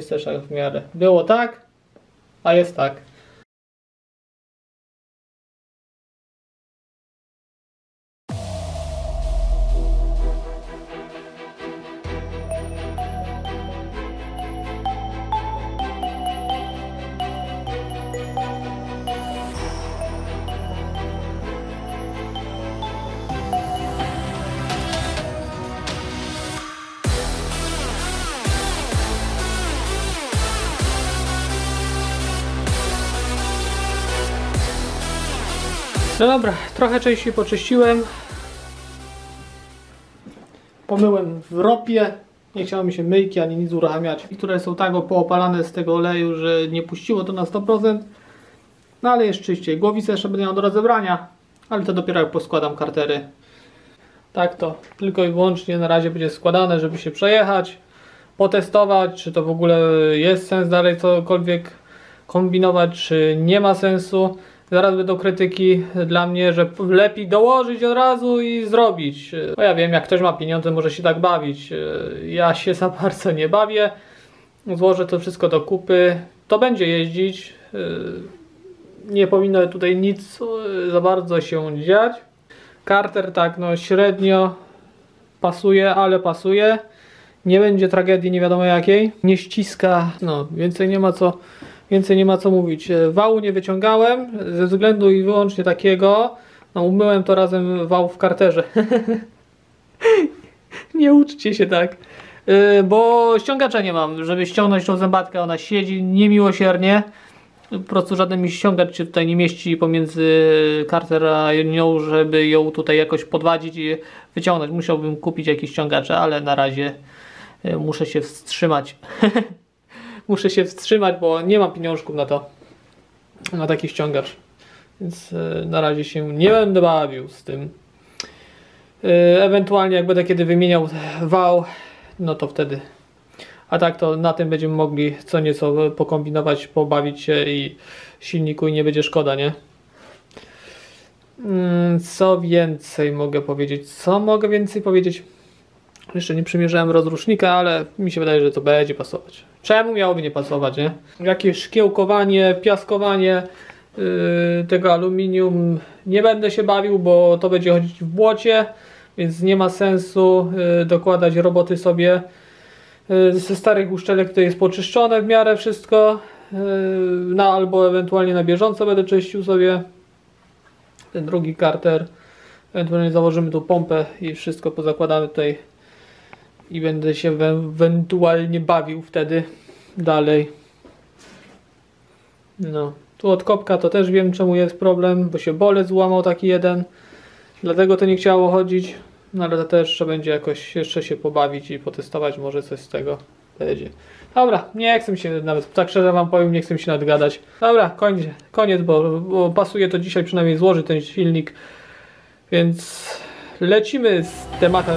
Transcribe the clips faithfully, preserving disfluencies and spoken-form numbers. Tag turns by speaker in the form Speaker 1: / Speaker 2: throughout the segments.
Speaker 1: Jest też tak w miarę. Było tak, a jest tak. No dobra, trochę częściej poczyściłem. Pomyłem w ropie. Nie chciało mi się myjki ani nic uruchamiać. Które są tak poopalane z tego oleju, że nie puściło to na sto procent. No ale jest czyściej. Głowicę jeszcze będę miał do rozebrania. Ale to dopiero jak poskładam kartery. Tak to tylko i wyłącznie na razie będzie składane, żeby się przejechać. Potestować, czy to w ogóle jest sens dalej cokolwiek kombinować, czy nie ma sensu. Zaraz będą krytyki dla mnie, że lepiej dołożyć od razu i zrobić. No ja wiem, jak ktoś ma pieniądze, może się tak bawić. Ja się za bardzo nie bawię. Złożę to wszystko do kupy. To będzie jeździć. Nie powinno tutaj nic za bardzo się dziać. Karter tak no średnio pasuje, ale pasuje. Nie będzie tragedii nie wiadomo jakiej. Nie ściska. No więcej nie ma co... Więcej nie ma co mówić. Wału nie wyciągałem ze względu i wyłącznie takiego. No umyłem to razem wał w karterze. Nie uczcie się tak. Yy, bo ściągacza nie mam, żeby ściągnąć tą zębatkę. Ona siedzi niemiłosiernie. Po prostu żaden mi ściągacz się tutaj nie mieści pomiędzy karter a nią, żeby ją tutaj jakoś podwadzić i wyciągnąć. Musiałbym kupić jakieś ściągacze, ale na razie yy, muszę się wstrzymać. Muszę się wstrzymać, bo nie mam pieniążków na to, na taki ściągacz. Więc yy, na razie się nie będę bawił z tym. Yy, ewentualnie jak będę kiedy wymieniał wał, no to wtedy. A tak to na tym będziemy mogli co nieco pokombinować, pobawić się i silniku i nie będzie szkoda, nie? Yy, co więcej mogę powiedzieć? Co mogę więcej powiedzieć? Jeszcze nie przymierzałem rozrusznika, ale mi się wydaje, że to będzie pasować. Czemu miałoby nie pasować, nie? Jakieś szkiełkowanie, piaskowanie yy, tego aluminium nie będę się bawił, bo to będzie chodzić w błocie, więc nie ma sensu yy, dokładać roboty sobie. Yy, ze starych uszczelek to jest poczyszczone w miarę wszystko. Yy, no, albo ewentualnie na bieżąco będę czyścił sobie ten drugi karter. Ewentualnie założymy tu pompę i wszystko pozakładamy tutaj. I będę się ewentualnie bawił wtedy dalej. No, tu od kopka to też wiem czemu jest problem, bo się bolec złamał taki jeden. Dlatego to nie chciało chodzić. No ale to też trzeba będzie jakoś jeszcze się pobawić i potestować, może coś z tego będzie. Dobra, nie chcę mi się nawet, tak szczerze wam powiem, nie chcę mi się nadgadać. Dobra, koniec, koniec bo, bo pasuje to dzisiaj przynajmniej złożyć ten silnik. Więc lecimy z tematem.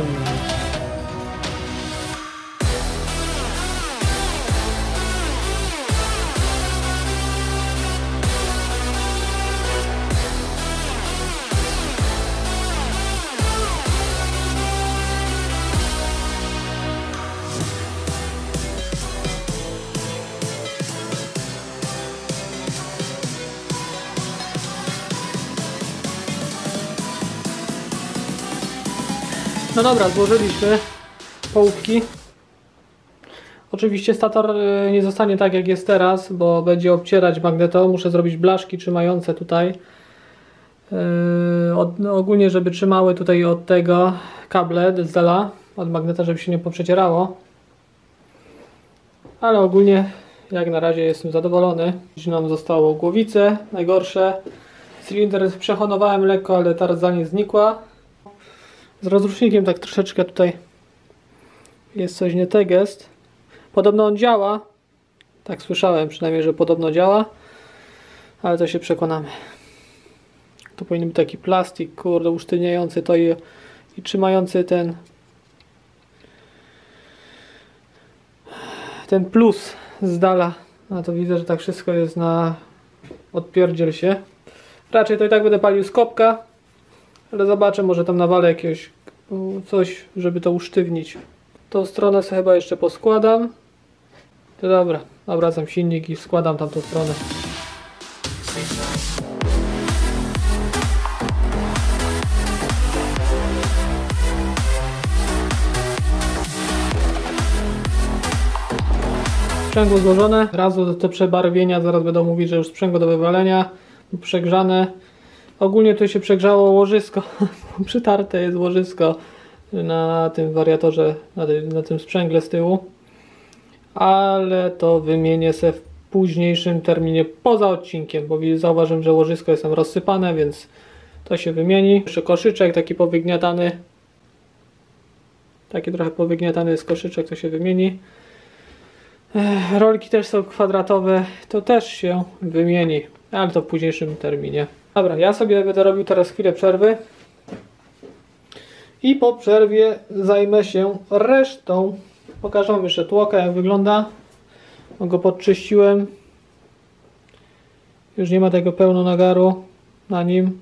Speaker 1: No dobra, złożyliśmy połówki. Oczywiście stator nie zostanie tak jak jest teraz, bo będzie obcierać magnetą. Muszę zrobić blaszki trzymające tutaj. Yy, od, no ogólnie, żeby trzymały tutaj od tego kable z dala, od magneta, żeby się nie poprzecierało. Ale ogólnie, jak na razie jestem zadowolony. Nam zostało głowice, najgorsze. Cylinder przehonowałem lekko, ale ta rdza nie znikła. Z rozrusznikiem tak troszeczkę tutaj jest coś nie tak jest. Podobno on działa. Tak słyszałem przynajmniej, że podobno działa. Ale to się przekonamy. To powinien być taki plastik, kurde, usztywniający to i, i trzymający ten ten plus z dala. A to widzę, że tak wszystko jest na odpierdziel się. Raczej to i tak będę palił z kopka. Ale zobaczę, może tam nawalę jakiegoś coś, żeby to usztywnić. Tą stronę sobie chyba jeszcze poskładam. To dobra, obracam silnik i składam tamtą stronę. Sprzęgło złożone, razu te przebarwienia, zaraz będą mówić, że już sprzęgło do wywalenia, przegrzane. Ogólnie tu się przegrzało łożysko, przytarte jest łożysko na tym wariatorze, na tym, na tym sprzęgle z tyłu. Ale to wymienię se w późniejszym terminie poza odcinkiem, bo zauważyłem, że łożysko jest tam rozsypane, więc to się wymieni. Jeszcze koszyczek taki powygniatany, taki trochę powygniatany jest koszyczek, to się wymieni. Rolki też są kwadratowe, to też się wymieni, ale to w późniejszym terminie. Dobra, ja sobie będę robił teraz chwilę przerwy i po przerwie zajmę się resztą. Pokażę wam jeszcze tłoka, jak wygląda. Go podczyściłem. Już nie ma tego pełno nagaru na nim.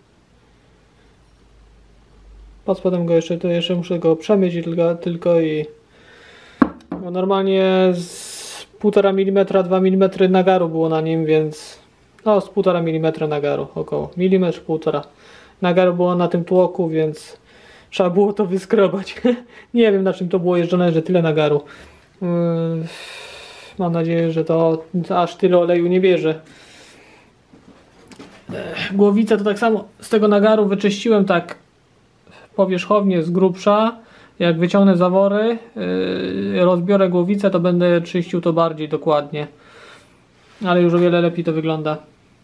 Speaker 1: Pod spodem go jeszcze, to jeszcze muszę go przemyć tylko, tylko i bo normalnie z półtora milimetra, dwa milimetry nagaru było na nim, więc no z półtora milimetra nagaru, około milimetr, półtora nagaru było na tym tłoku, więc trzeba było to wyskrobać. Nie wiem, na czym to było jeżdżone, że tyle nagaru. Yy, mam nadzieję, że to aż tyle oleju nie bierze. Yy, głowicę to tak samo z tego nagaru wyczyściłem tak powierzchownie z grubsza. Jak wyciągnę zawory, yy, rozbiorę głowicę, to będę czyścił to bardziej dokładnie. Ale już o wiele lepiej to wygląda.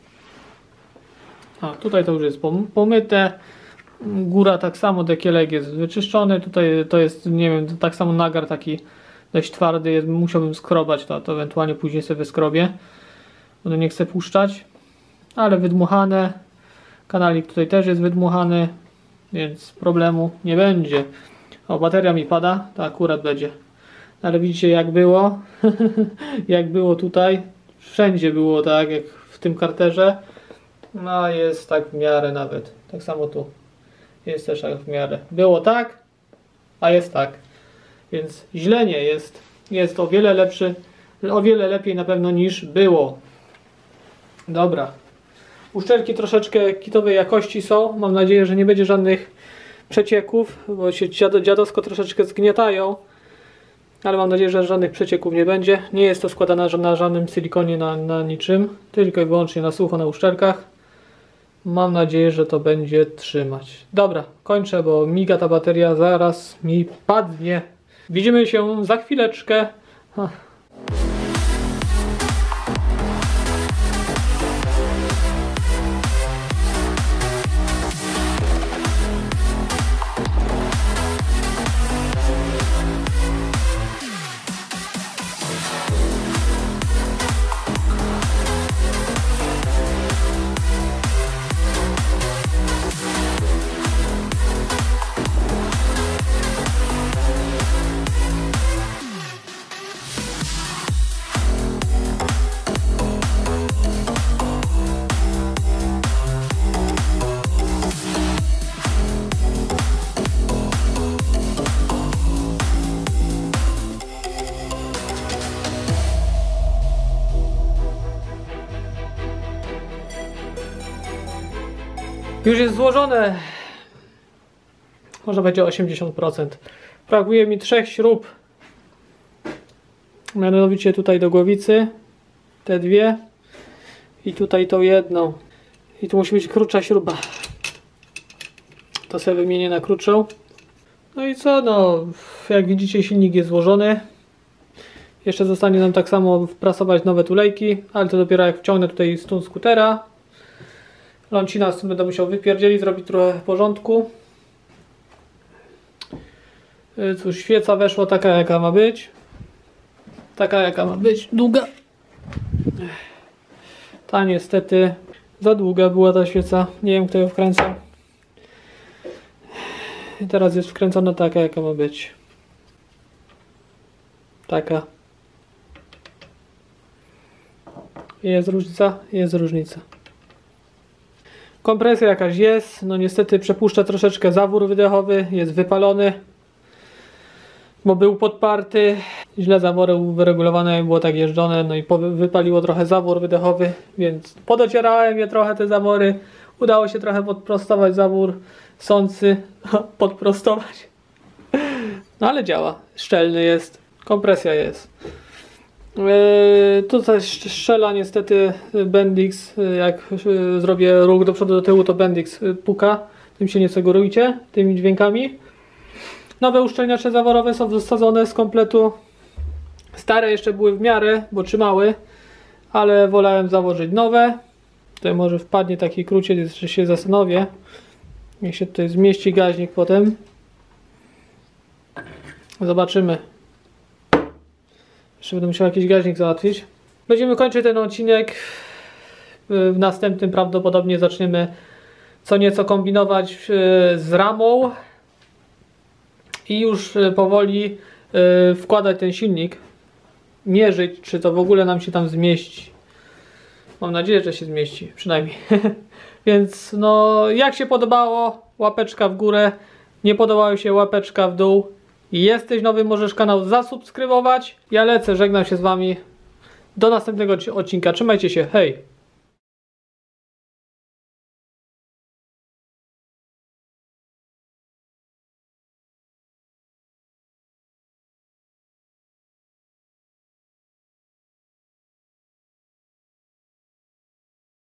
Speaker 1: A tutaj to już jest pomyte. Góra tak samo, dekielek jest wyczyszczony. Tutaj to jest, nie wiem, tak samo nagar taki dość twardy jest. Musiałbym skrobać to, to ewentualnie później sobie wyskrobię. Bo nie chcę puszczać. Ale wydmuchane. Kanalik tutaj też jest wydmuchany, więc problemu nie będzie. O, bateria mi pada, to akurat będzie. Ale widzicie, jak było. Jak było tutaj. Wszędzie było tak, jak w tym karterze. No jest tak w miarę nawet. Tak samo tu. Jest też tak w miarę. Było tak, a jest tak. Więc źle nie jest. Jest o wiele lepszy, o wiele lepiej na pewno niż było. Dobra. Uszczelki troszeczkę kitowej jakości są. Mam nadzieję, że nie będzie żadnych przecieków, bo się dziadowsko troszeczkę zgniatają. Ale mam nadzieję, że żadnych przecieków nie będzie. Nie jest to składane na żadnym silikonie, na, na niczym. Tylko i wyłącznie na sucho, na uszczelkach. Mam nadzieję, że to będzie trzymać. Dobra, kończę, bo miga ta bateria, zaraz mi padnie. Widzimy się za chwileczkę. Ach. Już jest złożone, można będzie osiemdziesiąt procent. Brakuje mi trzech śrub, mianowicie tutaj do głowicy, te dwie i tutaj tą jedną. I tu musi być krótsza śruba. To sobie wymienię na krótszą. No i co, no, jak widzicie silnik jest złożony. Jeszcze zostanie nam tak samo wprasować nowe tulejki, ale to dopiero jak wciągnę tutaj stun skutera. Lącina będę musiał wypierdzielić, zrobić trochę porządku. Cóż, świeca weszła taka, jaka ma być. Taka, jaka ma być. Długa. Ta niestety za długa była ta świeca. Nie wiem, kto ją wkręcał. I teraz jest wkręcona taka, jaka ma być. Taka. Jest różnica? Jest różnica. Kompresja jakaś jest, no niestety przepuszcza troszeczkę zawór wydechowy, jest wypalony, bo był podparty źle zawory wyregulowane, było tak jeżdżone, no i wypaliło trochę zawór wydechowy, więc podocierałem je trochę te zawory. Udało się trochę podprostować zawór sący, podprostować. No ale działa, szczelny jest, kompresja jest. Yy, tutaj strzela niestety Bendix, jak yy, zrobię ruch do przodu do tyłu, to Bendix yy, puka, tym się nie segurujcie, tymi dźwiękami. Nowe uszczelniacze zaworowe są wysadzone z kompletu. Stare jeszcze były w miarę, bo trzymały, ale wolałem założyć nowe. Tutaj może wpadnie taki kruciec, jeszcze się zastanowię. Niech się tutaj zmieści gaźnik potem. Zobaczymy. Jeszcze będę musiał jakiś gaźnik załatwić. Będziemy kończyć ten odcinek. W następnym prawdopodobnie zaczniemy co nieco kombinować z ramą. I już powoli wkładać ten silnik. Mierzyć, czy to w ogóle nam się tam zmieści. Mam nadzieję, że się zmieści, przynajmniej. Więc no, jak się podobało, łapeczka w górę. Nie podobało się, łapeczka w dół. Jesteś nowy, możesz kanał zasubskrybować. Ja lecę, żegnam się z wami. Do następnego odcinka. Trzymajcie się, hej!